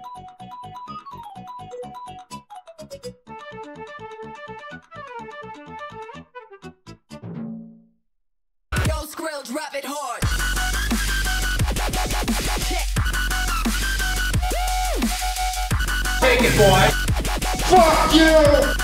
Yo, Skrill, drop it hard. Take it, boy. Fuck you!